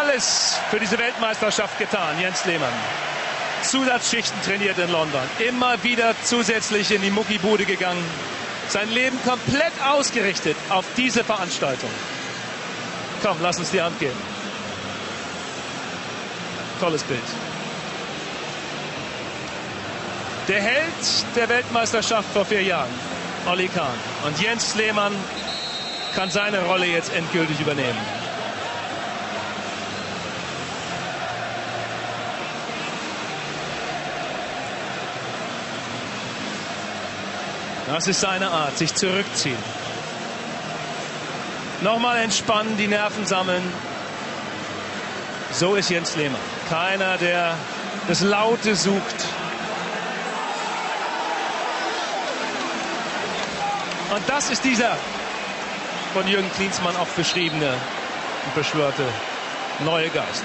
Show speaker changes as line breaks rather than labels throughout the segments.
alles für diese Weltmeisterschaft getan, Jens Lehmann. Zusatzschichten trainiert in London, immer wieder zusätzlich in die Muckibude gegangen. Sein Leben komplett ausgerichtet auf diese Veranstaltung. Komm, lass uns die Hand geben. Tolles Bild. Der Held der Weltmeisterschaft vor 4 Jahren, Olli Kahn. Und Jens Lehmann kann seine Rolle jetzt endgültig übernehmen. Das ist seine Art, sich zurückziehen. Nochmal entspannen, die Nerven sammeln. So ist Jens Lehmann. Keiner, der das Laute sucht. Und das ist dieser von Jürgen Klinsmann auch beschriebene und beschwörte neue Geist.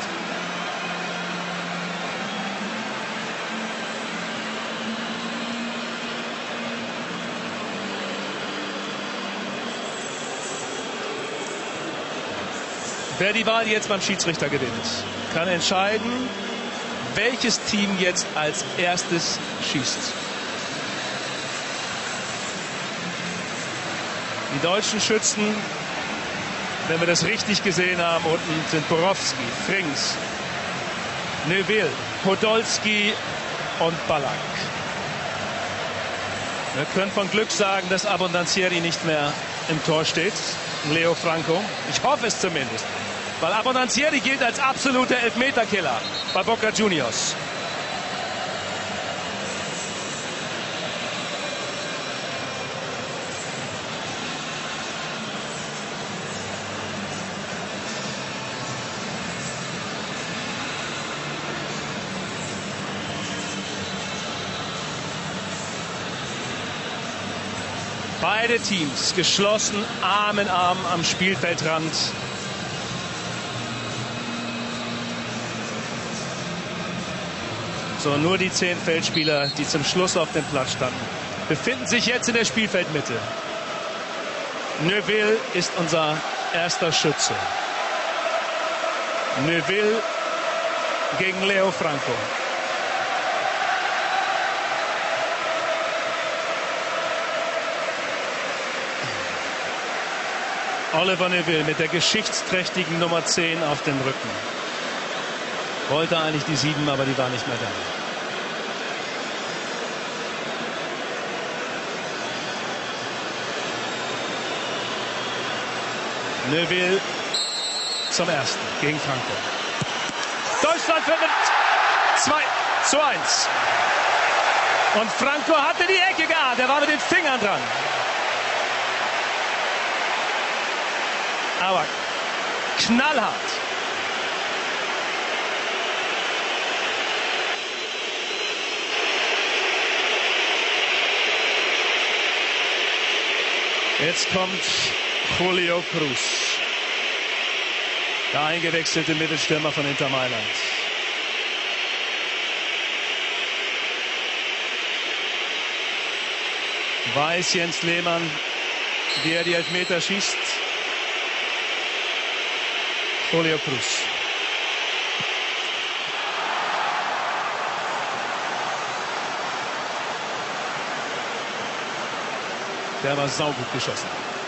Wer die Wahl jetzt beim Schiedsrichter gewinnt, kann entscheiden, welches Team jetzt als erstes schießt. Die deutschen Schützen, wenn wir das richtig gesehen haben, unten sind Borowski, Frings, Neuville, Podolski und Ballack. Wir können von Glück sagen, dass Abondanzieri nicht mehr im Tor steht. Leo Franco. Ich hoffe es zumindest. Weil Abondanzieri gilt als absoluter Elfmeterkiller bei Boca Juniors. Beide Teams geschlossen, Arm in Arm am Spielfeldrand. So, nur die 10 Feldspieler, die zum Schluss auf dem Platz standen, befinden sich jetzt in der Spielfeldmitte. Neuville ist unser erster Schütze. Neuville gegen Leo Franco. Oliver Neuville mit der geschichtsträchtigen Nummer 10 auf dem Rücken. Wollte eigentlich die 7, aber die war nicht mehr da. Neuville zum ersten gegen Franco. Deutschland führt mit 2:1. Und Franco hatte die Ecke geahnt. Er war mit den Fingern dran. Aber knallhart. Jetzt kommt Julio Cruz, der eingewechselte Mittelstürmer von Inter Mailand. Weiß Jens Lehmann, wie er die Elfmeter schießt? Julio Cruz. Der war saugut geschossen.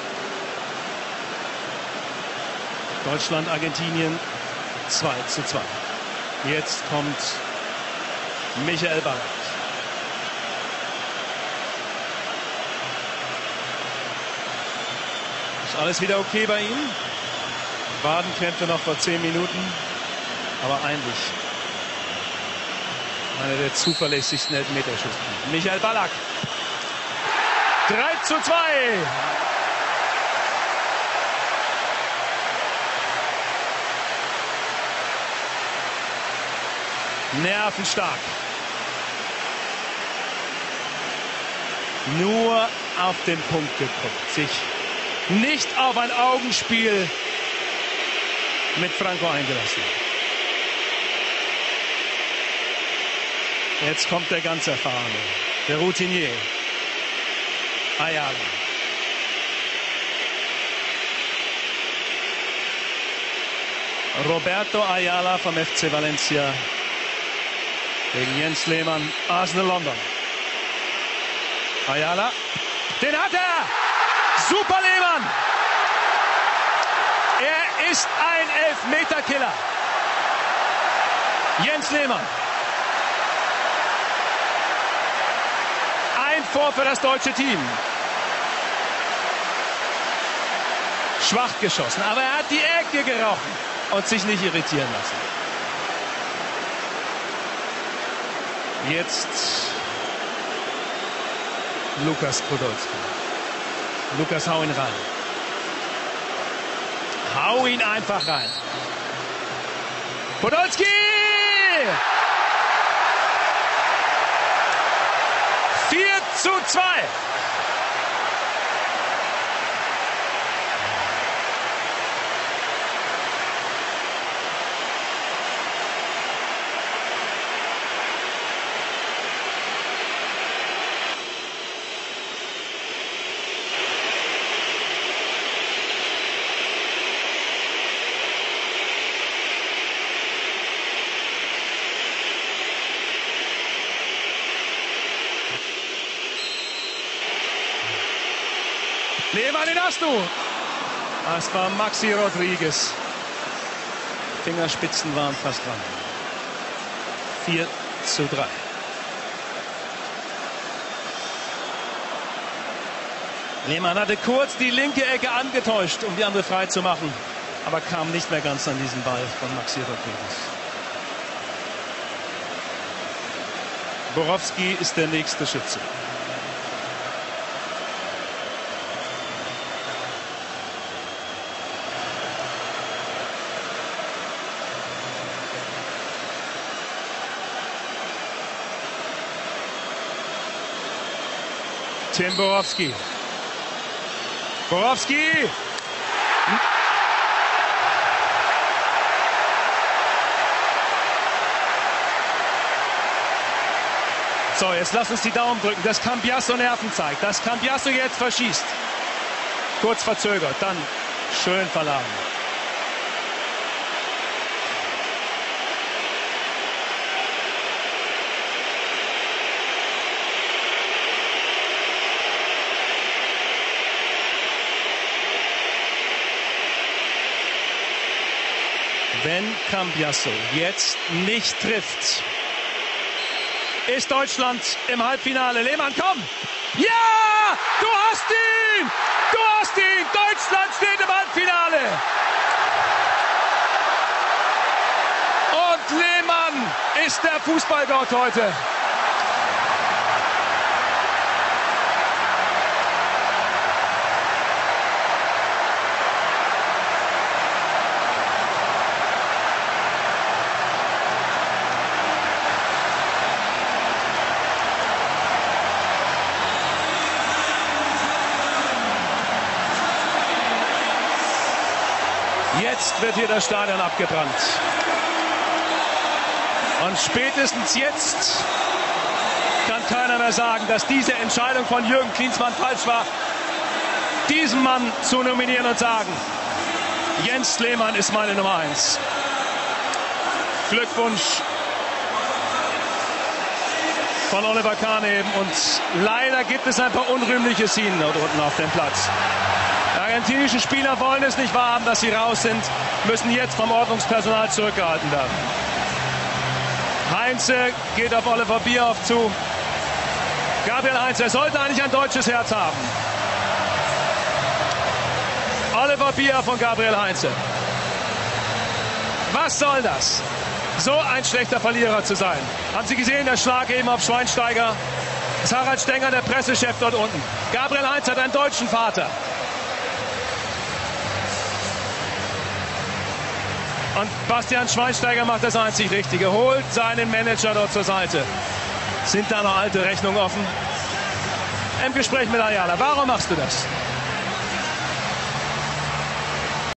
Deutschland, Argentinien 2:2. Jetzt kommt Michael Ballack. Ist alles wieder okay bei ihm? Wadenkrämpfe noch vor 10 Minuten. Aber eigentlich einer der zuverlässigsten Elfmeterschützen. Michael Ballack. 3:2. Nervenstark. Nur auf den Punkt geguckt. Sich nicht auf ein Augenspiel mit Franco eingelassen. Jetzt kommt der ganz Erfahrene, der Routinier. Ayala. Roberto Ayala vom FC Valencia gegen Jens Lehmann, Arsenal London. Ayala, den hat er! Super Lehmann! Er ist ein Elfmeterkiller. Jens Lehmann. Ein Tor für das deutsche Team. Schwach geschossen, aber er hat die Ecke gerochen und sich nicht irritieren lassen. Jetzt Lukas Podolski. Lukas, hau ihn rein. Hau ihn einfach rein. Podolski! 4:2. Lehmann, den hast du. Das war Maxi Rodriguez. Fingerspitzen waren fast dran. 4:3. Lehmann hatte kurz die linke Ecke angetäuscht, um die andere frei zu machen, aber kam nicht mehr ganz an diesen Ball von Maxi Rodriguez. Borowski ist der nächste Schütze. Tim Borowski. Borowski! So, jetzt lass uns die Daumen drücken, dass Cambiasso Nerven zeigt, dass Cambiasso jetzt verschießt. Kurz verzögert, dann schön verladen. Wenn Cambiasso jetzt nicht trifft, ist Deutschland im Halbfinale. Lehmann, komm! Ja! Du hast ihn! Du hast ihn! Deutschland steht im Halbfinale! Und Lehmann ist der Fußballgott heute. Jetzt wird hier das Stadion abgebrannt. Und spätestens jetzt kann keiner mehr sagen, dass diese Entscheidung von Jürgen Klinsmann falsch war, diesen Mann zu nominieren und sagen, Jens Lehmann ist meine Nummer 1. Glückwunsch von Oliver Kahn eben. Und leider gibt es ein paar unrühmliche Szenen dort unten auf dem Platz. Die argentinischen Spieler wollen es nicht wahrhaben, dass sie raus sind, müssen jetzt vom Ordnungspersonal zurückgehalten werden. Heinze geht auf Oliver Bierhoff zu. Gabriel Heinze, er sollte eigentlich ein deutsches Herz haben. Oliver Bierhoff und Gabriel Heinze. Was soll das? So ein schlechter Verlierer zu sein. Haben Sie gesehen, der Schlag eben auf Schweinsteiger? Das ist Harald Stenger, der Pressechef dort unten. Gabriel Heinze hat einen deutschen Vater. Und Bastian Schweinsteiger macht das einzig Richtige. Holt seinen Manager dort zur Seite. Sind da noch alte Rechnungen offen? Im Gespräch mit Ayala. Warum machst du das?